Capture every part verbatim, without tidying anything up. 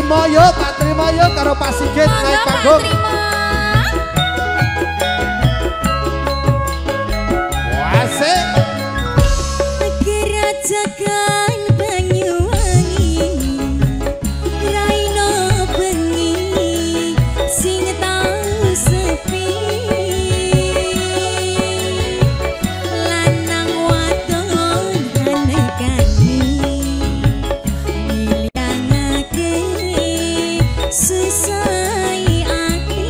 Trimo yo, Pak Trimo yo karo Pak Sigit naik panggung. Wasik. Kerajakan Banyuwangi Raino bengi sing tau sepi lanang wadon anekane milihake susai ati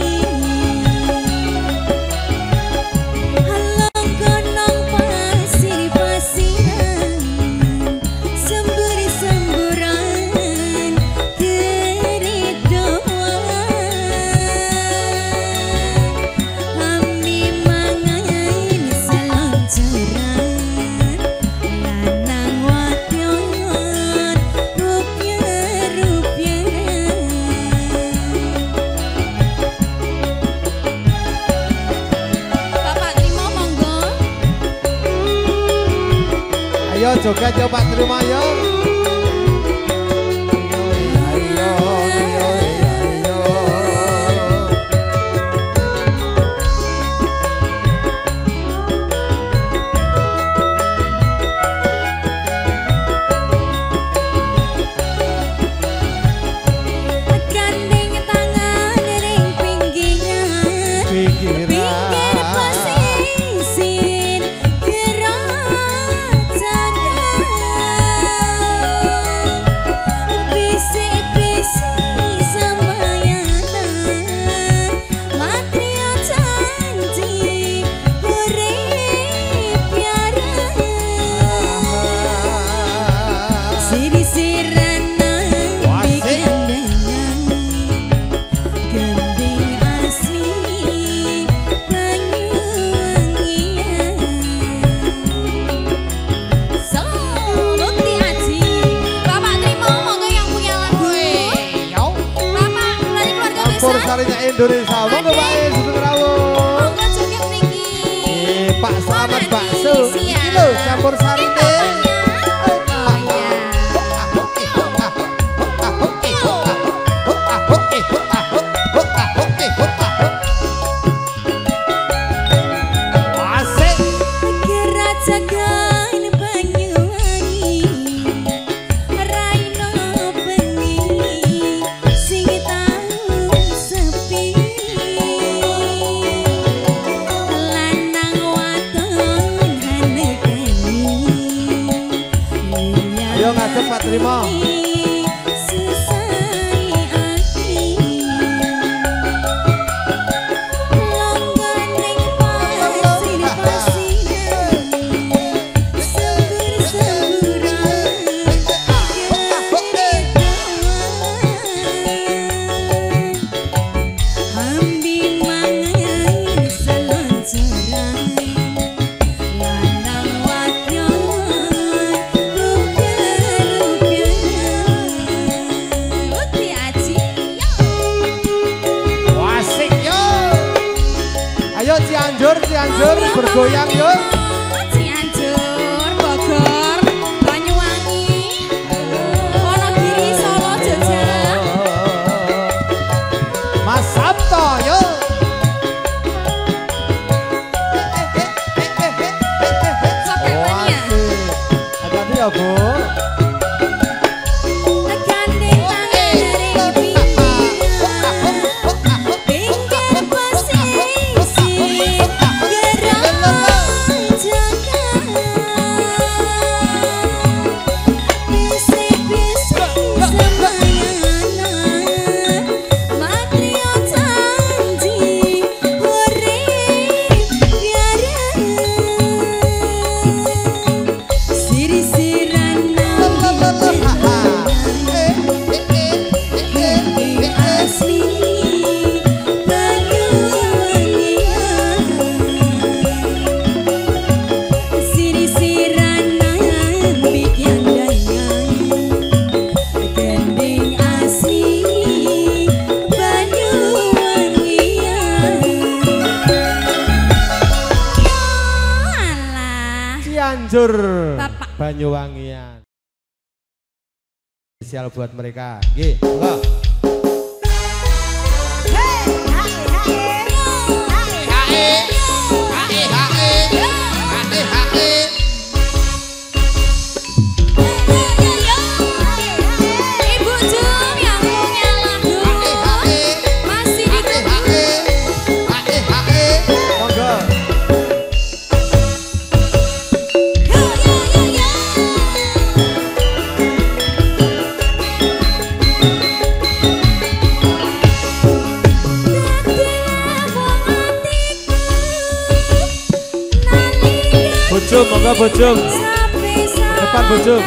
halong gonong pasir pasiran sembur semburan keridoan kami mangan selonjoran lanang wadon rupiah-rupiah. Bapak Trimo monggo. Ayo joget yo Pak Trimo yo. Ayo, ayo, ayo, ayo. Gandeng tangan ring pinggiran pinggir pesisir kerajakan bisik-bisik samayanan matria janji urip piara sirisiran bigandengan gending asli Banyuwangian so bukti aji Bapak Trimo monggo yang punya lagu Yo. Bapak dari keluarga Campur besar sarinya Indonesia. Monggo Pak E Sugeng Rawuh. monggo joget niki Eh, Pak Selamat Bakso. Iki lho campur sarine. Wasik. Kerajakan Banyuwangi Raino bengi sing tau sepi lanang wadon anekane Ayo ngadep Pak Trimo. susai ati longganing pasir pasiran sembur semburan keridoan ambi mangan selonjoran lanang wadon rupiah-rupiah Bukti aji yo Wasik yo. Ayo Cianjur, Cianjur bergoyang yo. Cianjur, Bogor, Banyuwangi, Wonogiri, Solo, Jogja. Mas Sabto yo. Sampai mania. Wasik. Hati-hati ya Bu. Gandeng tangan ring pinggiran, pinggir pesisir kerajakan bisik-bisik samayanan matria janji urip piara sirisiran asli Banyuwangian sirisiran bigandengan gending asli Banyuwangian alah Cianjur. Bapak. Banyuwangian. Spesial buat mereka. Nggih, monggo. Bojong, monggo bojong. Depan bojong.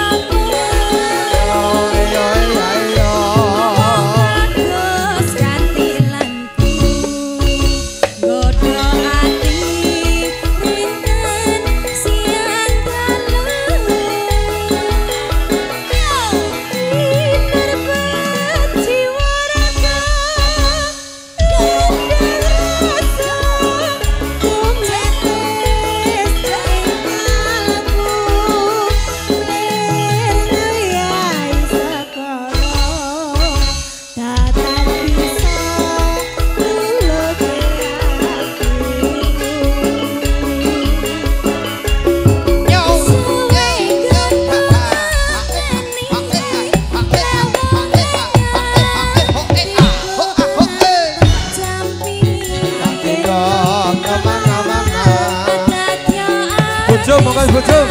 Bojong, monggo bojong.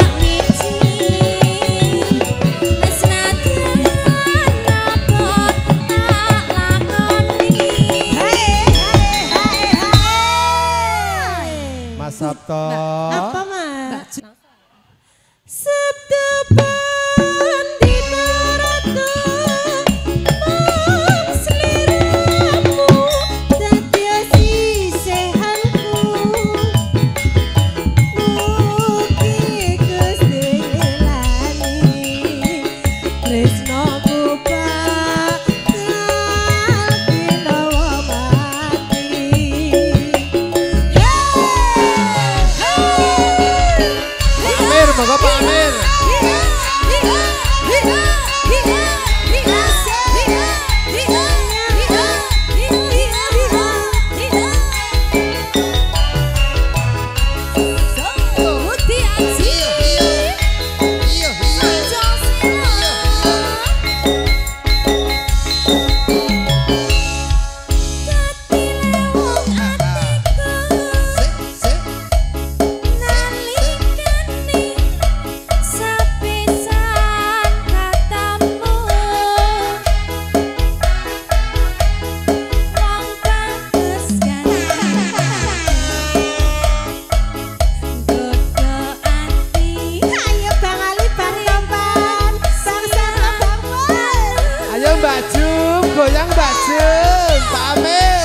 Mas Sabto. Apa, Mak? Monggo Pak Amir. Mbak Jum, goyang Mbak Jum, Pak Amir.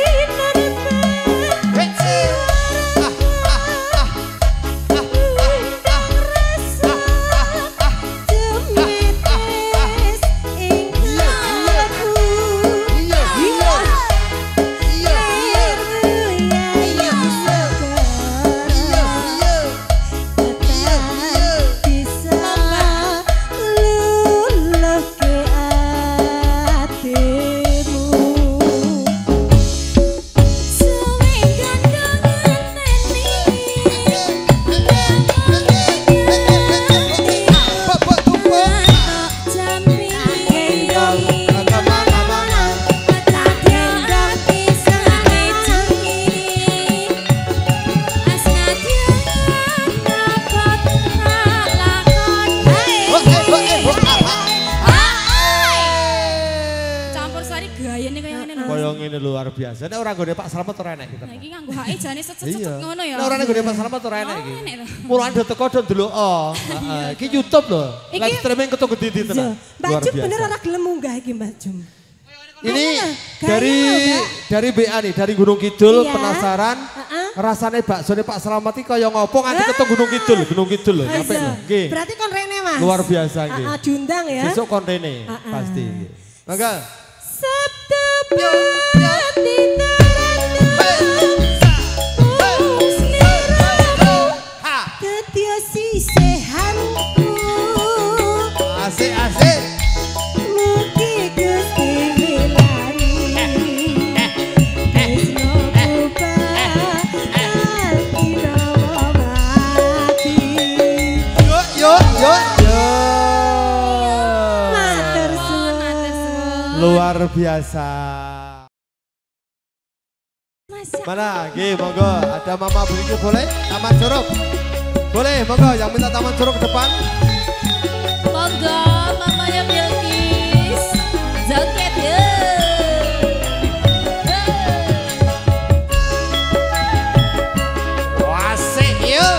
Koyong ini luar biasa. Nek ora nggone Pak Slamet ora enek kita. Nah iki nganggo hake jane set-set ngono ya. Nek ora nggone Pak Slamet ora enek iki. Mulane do teko do ndelok. Heeh, iki YouTube lho. Live streaming ketok gede tenan. Mbak Jum bener ora gelem munggah iki Mbak Jum. Ini dari dari B A nih, dari Gunung Kidul, penasaran rasane baksone Pak Slamet iki kaya ngopo nganti ketok Gunung Kidul, Gunung Kidul lho. Nggih. Berarti kon rene Mas. Luar biasa nggih. Heeh, diundang ya. Besok kon rene pasti. Mangga. Sabtu asik asik mugi Gusti milani Yuk, yuk. Matur suwun. Luar biasa. Mana? Gih, monggo. Ada Mama Blinky boleh? Taman Curug. Boleh, monggo. Yang minta Taman Curug depan. Monggo, mamanya Bilkis. Joget yuk. Wasik yuk.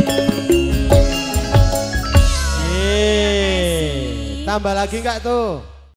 Tambah lagi enggak tuh?